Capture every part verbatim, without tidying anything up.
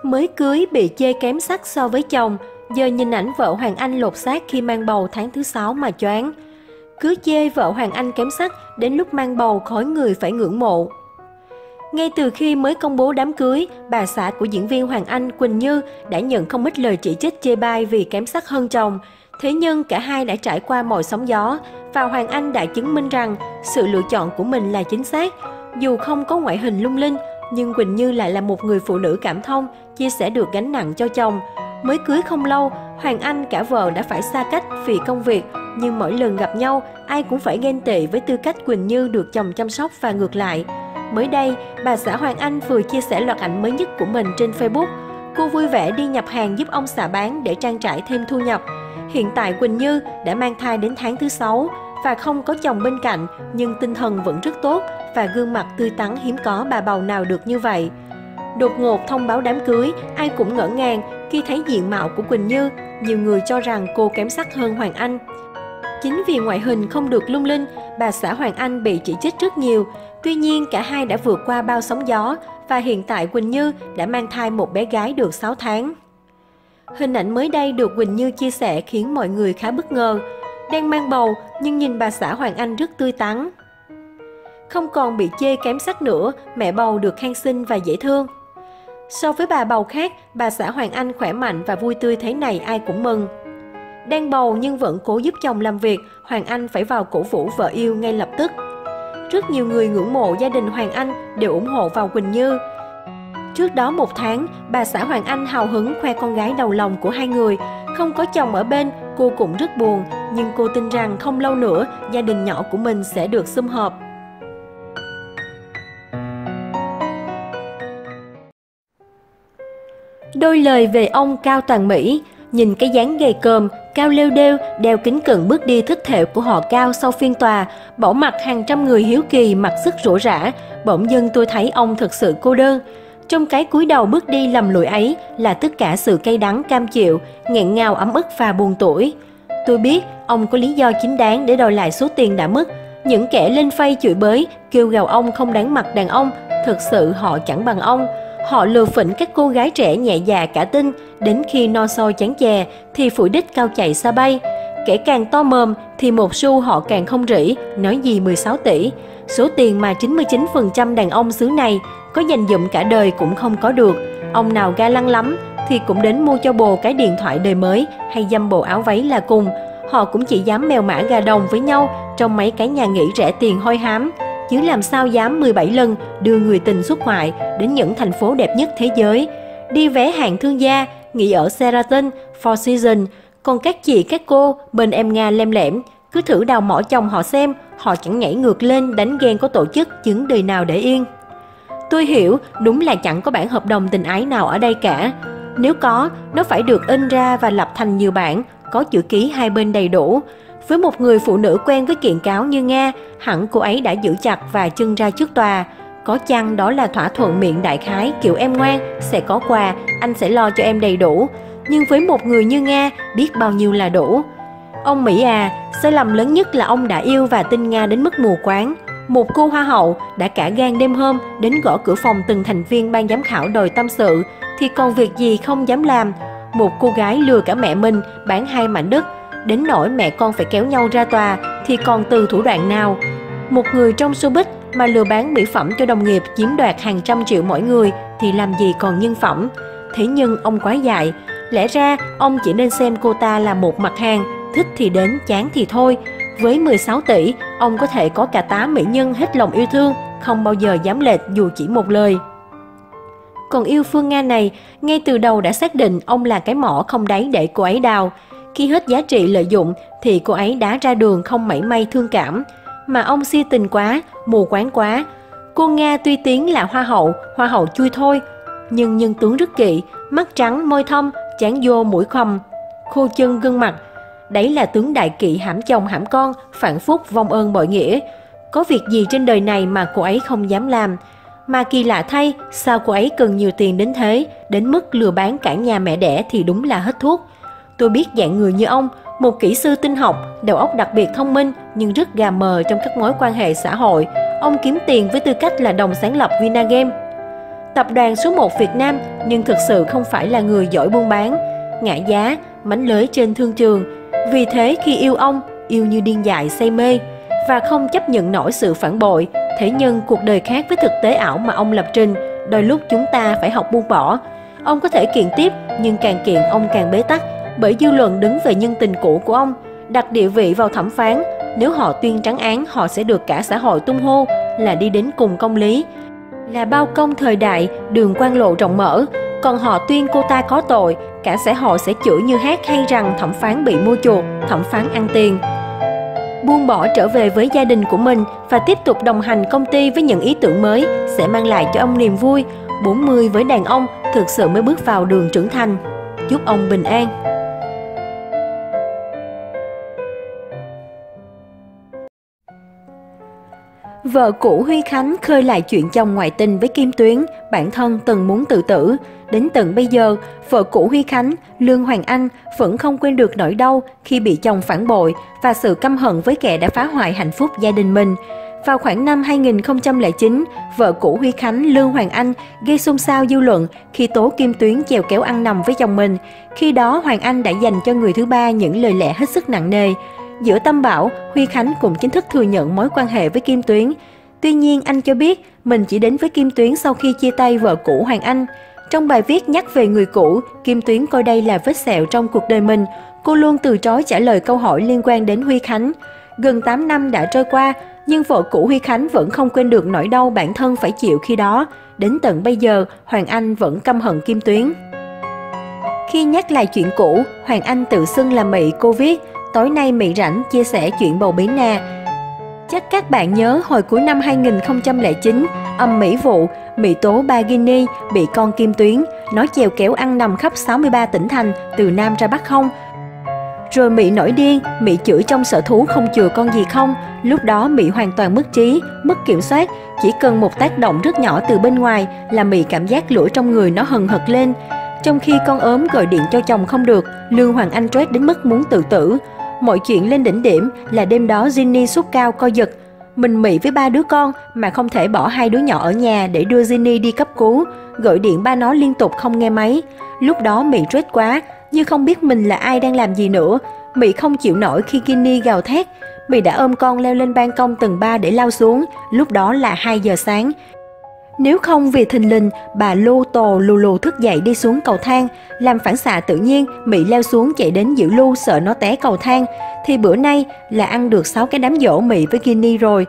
Mới cưới bị chê kém sắc so với chồng, giờ nhìn ảnh vợ Hoàng Anh lột xác khi mang bầu tháng thứ sáu mà choáng. Cứ chê vợ Hoàng Anh kém sắc, đến lúc mang bầu khói người phải ngưỡng mộ. Ngay từ khi mới công bố đám cưới, bà xã của diễn viên Hoàng Anh, Quỳnh Như đã nhận không ít lời chỉ trích chê bai vì kém sắc hơn chồng. Thế nhưng cả hai đã trải qua mọi sóng gió và Hoàng Anh đã chứng minh rằng sự lựa chọn của mình là chính xác. Dù không có ngoại hình lung linh, nhưng Quỳnh Như lại là một người phụ nữ cảm thông, chia sẻ được gánh nặng cho chồng. Mới cưới không lâu, Hoàng Anh cả vợ đã phải xa cách vì công việc, nhưng mỗi lần gặp nhau, ai cũng phải ghen tị với tư cách Quỳnh Như được chồng chăm sóc và ngược lại. Mới đây, bà xã Hoàng Anh vừa chia sẻ loạt ảnh mới nhất của mình trên Facebook. Cô vui vẻ đi nhập hàng giúp ông xã bán để trang trải thêm thu nhập. Hiện tại Quỳnh Như đã mang thai đến tháng thứ sáu và không có chồng bên cạnh, nhưng tinh thần vẫn rất tốt và gương mặt tươi tắn hiếm có bà bầu nào được như vậy. Đột ngột thông báo đám cưới, ai cũng ngỡ ngàng khi thấy diện mạo của Quỳnh Như. Nhiều người cho rằng cô kém sắc hơn Hoàng Anh. Chính vì ngoại hình không được lung linh, bà xã Hoàng Anh bị chỉ trích rất nhiều. Tuy nhiên, cả hai đã vượt qua bao sóng gió và hiện tại Quỳnh Như đã mang thai một bé gái được sáu tháng. Hình ảnh mới đây được Quỳnh Như chia sẻ khiến mọi người khá bất ngờ. Đang mang bầu nhưng nhìn bà xã Hoàng Anh rất tươi tắn. Không còn bị chê kém sắc nữa, mẹ bầu được khen xinh và dễ thương. So với bà bầu khác, bà xã Hoàng Anh khỏe mạnh và vui tươi thế này ai cũng mừng. Đang bầu nhưng vẫn cố giúp chồng làm việc, Hoàng Anh phải vào cổ vũ vợ yêu ngay lập tức. Rất nhiều người ngưỡng mộ gia đình Hoàng Anh đều ủng hộ vào Quỳnh Như. Trước đó một tháng, bà xã Hoàng Anh hào hứng khoe con gái đầu lòng của hai người. Không có chồng ở bên, cô cũng rất buồn, nhưng cô tin rằng không lâu nữa, gia đình nhỏ của mình sẽ được sum họp. Đôi lời về ông Cao Toàn Mỹ. Nhìn cái dáng gầy còm, cao lêu đêu, đeo kính cận bước đi thích thệu của họ Cao sau phiên tòa, bỏ mặc hàng trăm người hiếu kỳ mặc sức rỗ rã, bỗng dưng tôi thấy ông thực sự cô đơn. Trong cái cúi đầu bước đi lầm lũi ấy là tất cả sự cay đắng cam chịu, nghẹn ngào ấm ức và buồn tủi. Tôi biết ông có lý do chính đáng để đòi lại số tiền đã mất. Những kẻ lên phây chửi bới, kêu gào ông không đáng mặt đàn ông, thực sự họ chẳng bằng ông. Họ lừa phỉnh các cô gái trẻ nhẹ dạ cả tin, đến khi no soi chán chè thì phủi đích cao chạy xa bay. Kẻ càng to mồm thì một xu họ càng không rỉ, nói gì mười sáu tỷ. Số tiền mà chín mươi chín phần trăm đàn ông xứ này có dành dụm cả đời cũng không có được. Ông nào ga lăng lắm thì cũng đến mua cho bồ cái điện thoại đời mới hay dăm bộ áo váy là cùng. Họ cũng chỉ dám mèo mã gà đồng với nhau trong mấy cái nhà nghỉ rẻ tiền hôi hám, chứ làm sao dám mười bảy lần đưa người tình xuất ngoại đến những thành phố đẹp nhất thế giới. Đi vé hạng thương gia, nghỉ ở Sheraton, Four Seasons. Còn các chị các cô bên em Nga lem lẻm, cứ thử đào mỏ chồng họ xem, họ chẳng nhảy ngược lên đánh ghen có tổ chức chứng đời nào để yên. Tôi hiểu, đúng là chẳng có bản hợp đồng tình ái nào ở đây cả. Nếu có, nó phải được in ra và lập thành nhiều bản, có chữ ký hai bên đầy đủ. Với một người phụ nữ quen với kiện cáo như Nga, hẳn cô ấy đã giữ chặt và chân ra trước tòa. Có chăng đó là thỏa thuận miệng đại khái kiểu em ngoan, sẽ có quà, anh sẽ lo cho em đầy đủ. Nhưng với một người như Nga, biết bao nhiêu là đủ. Ông Mỹ à, sai lầm lớn nhất là ông đã yêu và tin Nga đến mức mù quáng. Một cô hoa hậu đã cả gan đêm hôm đến gõ cửa phòng từng thành viên ban giám khảo đòi tâm sự, thì còn việc gì không dám làm. Một cô gái lừa cả mẹ mình bán hai mảnh đất, đến nỗi mẹ con phải kéo nhau ra tòa, thì còn từ thủ đoạn nào. Một người trong showbiz mà lừa bán mỹ phẩm cho đồng nghiệp chiếm đoạt hàng trăm triệu mỗi người thì làm gì còn nhân phẩm. Thế nhưng ông quá dại. Lẽ ra ông chỉ nên xem cô ta là một mặt hàng, thích thì đến, chán thì thôi. Với mười sáu tỷ, ông có thể có cả tá mỹ nhân hết lòng yêu thương, không bao giờ dám lệch dù chỉ một lời. Còn yêu Phương Nga này, ngay từ đầu đã xác định ông là cái mỏ không đáy để cô ấy đào. Khi hết giá trị lợi dụng thì cô ấy đá ra đường không mảy may thương cảm. Mà ông si tình quá, mù quáng quá. Cô Nga tuy tiếng là hoa hậu, hoa hậu chui thôi, nhưng nhân tướng rất kỵ, mắt trắng, môi thâm, trán vô mũi khoằm, khô chân gương mặt. Đấy là tướng đại kỵ hãm chồng hãm con, phản phúc vong ơn bội nghĩa. Có việc gì trên đời này mà cô ấy không dám làm. Mà kỳ lạ thay, sao cô ấy cần nhiều tiền đến thế, đến mức lừa bán cả nhà mẹ đẻ thì đúng là hết thuốc. Tôi biết dạng người như ông, một kỹ sư tinh học, đầu óc đặc biệt thông minh nhưng rất gà mờ trong các mối quan hệ xã hội. Ông kiếm tiền với tư cách là đồng sáng lập Vinagame. tập đoàn số một Việt Nam nhưng thực sự không phải là người giỏi buôn bán, ngã giá, mánh lới trên thương trường. Vì thế khi yêu ông, yêu như điên dại say mê và không chấp nhận nổi sự phản bội. Thế nhưng cuộc đời khác với thực tế ảo mà ông lập trình, đôi lúc chúng ta phải học buông bỏ. Ông có thể kiện tiếp, nhưng càng kiện ông càng bế tắc, bởi dư luận đứng về nhân tình cũ của ông, đặt địa vị vào thẩm phán. Nếu họ tuyên trắng án, họ sẽ được cả xã hội tung hô là đi đến cùng công lý, là bao công thời đại, đường quan lộ rộng mở. Còn họ tuyên cô ta có tội, cả xã hội sẽ chửi như hát hay rằng thẩm phán bị mua chuộc, thẩm phán ăn tiền. Buông bỏ trở về với gia đình của mình và tiếp tục đồng hành công ty với những ý tưởng mới sẽ mang lại cho ông niềm vui. bốn mươi với đàn ông thực sự mới bước vào đường trưởng thành. Chúc ông bình an. Vợ cũ Huy Khánh khơi lại chuyện chồng ngoại tình với Kim Tuyến, bản thân từng muốn tự tử. Đến tận bây giờ, vợ cũ Huy Khánh, Lương Hoàng Anh vẫn không quên được nỗi đau khi bị chồng phản bội và sự căm hận với kẻ đã phá hoại hạnh phúc gia đình mình. Vào khoảng năm hai nghìn không trăm lẻ chín, vợ cũ Huy Khánh, Lương Hoàng Anh gây xôn xao dư luận khi tố Kim Tuyến chèo kéo ăn nằm với chồng mình. Khi đó, Hoàng Anh đã dành cho người thứ ba những lời lẽ hết sức nặng nề. Giữa tâm bão, Huy Khánh cũng chính thức thừa nhận mối quan hệ với Kim Tuyến. Tuy nhiên, anh cho biết mình chỉ đến với Kim Tuyến sau khi chia tay vợ cũ Hoàng Anh. Trong bài viết nhắc về người cũ, Kim Tuyến coi đây là vết sẹo trong cuộc đời mình. Cô luôn từ chối trả lời câu hỏi liên quan đến Huy Khánh. Gần tám năm đã trôi qua, nhưng vợ cũ Huy Khánh vẫn không quên được nỗi đau bản thân phải chịu khi đó. Đến tận bây giờ, Hoàng Anh vẫn căm hận Kim Tuyến. Khi nhắc lại chuyện cũ, Hoàng Anh tự xưng là Mị. Cô viết, tối nay Mị rảnh chia sẻ chuyện bầu bí nè. Chắc các bạn nhớ hồi cuối năm hai nghìn không trăm lẻ chín, âm mỹ vụ, Mị tố ba Guinea bị con Kim Tuyến, nói chèo kéo ăn nằm khắp sáu mươi ba tỉnh thành, từ Nam ra Bắc không. Rồi Mị nổi điên, Mị chửi trong sở thú không chừa con gì không. Lúc đó Mị hoàn toàn mất trí, mất kiểm soát. Chỉ cần một tác động rất nhỏ từ bên ngoài là Mị cảm giác lửa trong người nó hừng hực lên. Trong khi con ốm gọi điện cho chồng không được, Lương Hoàng Anh stress đến mức muốn tự tử. Mọi chuyện lên đỉnh điểm là đêm đó Ginny sốt cao co giật. Mình Mị với ba đứa con mà không thể bỏ hai đứa nhỏ ở nhà để đưa Ginny đi cấp cứu. Gọi điện ba nó liên tục không nghe máy. Lúc đó Mị stress quá, như không biết mình là ai đang làm gì nữa. Mị không chịu nổi khi Ginny gào thét. Mị đã ôm con leo lên ban công tầng ba để lao xuống. Lúc đó là hai giờ sáng. Nếu không vì thình lình, bà lô tồ lù lù thức dậy đi xuống cầu thang, làm phản xạ tự nhiên, Mị leo xuống chạy đến giữ Lu sợ nó té cầu thang, thì bữa nay là ăn được sáu cái đám giỗ Mị với Ginny rồi.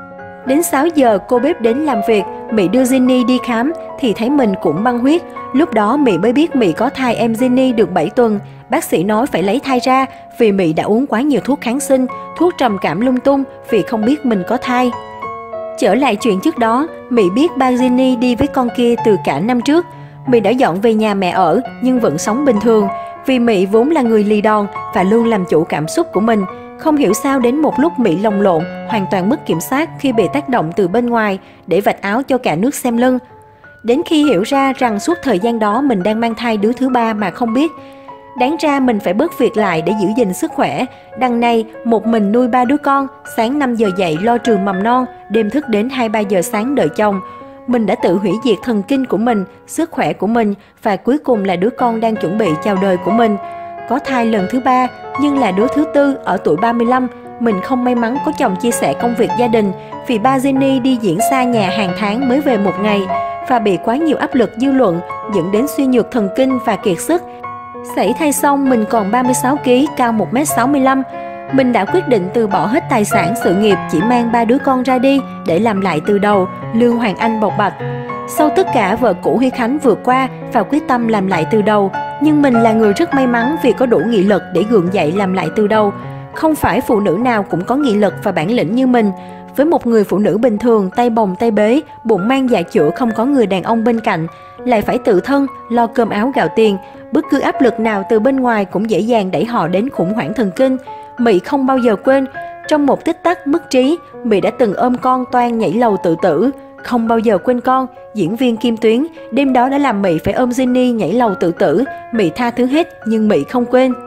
Đến sáu giờ cô bếp đến làm việc, Mị đưa Ginny đi khám thì thấy mình cũng băng huyết. Lúc đó Mị mới biết Mị có thai em Ginny được bảy tuần. Bác sĩ nói phải lấy thai ra vì Mị đã uống quá nhiều thuốc kháng sinh, thuốc trầm cảm lung tung vì không biết mình có thai. Trở lại chuyện trước đó, Mị biết ba Ginny đi với con kia từ cả năm trước. Mị đã dọn về nhà mẹ ở nhưng vẫn sống bình thường. Vì Mị vốn là người lì đòn và luôn làm chủ cảm xúc của mình. Không hiểu sao đến một lúc Mị lồng lộn, hoàn toàn mất kiểm soát khi bị tác động từ bên ngoài để vạch áo cho cả nước xem lưng. Đến khi hiểu ra rằng suốt thời gian đó mình đang mang thai đứa thứ ba mà không biết. Đáng ra mình phải bớt việc lại để giữ gìn sức khỏe. Đằng này, một mình nuôi ba đứa con, sáng năm giờ dậy lo trường mầm non, đêm thức đến hai ba giờ sáng đợi chồng. Mình đã tự hủy diệt thần kinh của mình, sức khỏe của mình và cuối cùng là đứa con đang chuẩn bị chào đời của mình. Có thai lần thứ ba, nhưng là đứa thứ tư ở tuổi ba mươi lăm. Mình không may mắn có chồng chia sẻ công việc gia đình vì ba Jenny đi diễn xa nhà hàng tháng mới về một ngày và bị quá nhiều áp lực dư luận dẫn đến suy nhược thần kinh và kiệt sức. Sảy thai xong mình còn ba mươi sáu ki lô gam, cao một mét sáu mươi lăm. Mình đã quyết định từ bỏ hết tài sản sự nghiệp, chỉ mang ba đứa con ra đi để làm lại từ đầu, Lương Hoàng Anh bộc bạch. Sau tất cả, vợ cũ Huy Khánh vượt qua và quyết tâm làm lại từ đầu. Nhưng mình là người rất may mắn vì có đủ nghị lực để gượng dậy làm lại từ đầu. Không phải phụ nữ nào cũng có nghị lực và bản lĩnh như mình. Với một người phụ nữ bình thường, tay bồng tay bế, bụng mang dạ chữa, không có người đàn ông bên cạnh, lại phải tự thân, lo cơm áo gạo tiền. Bất cứ áp lực nào từ bên ngoài cũng dễ dàng đẩy họ đến khủng hoảng thần kinh. Mị không bao giờ quên, trong một tích tắc mất trí, Mị đã từng ôm con toan nhảy lầu tự tử. Không bao giờ quên con, diễn viên Kim Tuyến, đêm đó đã làm Mị phải ôm Ginny nhảy lầu tự tử. Mị tha thứ hết nhưng Mị không quên.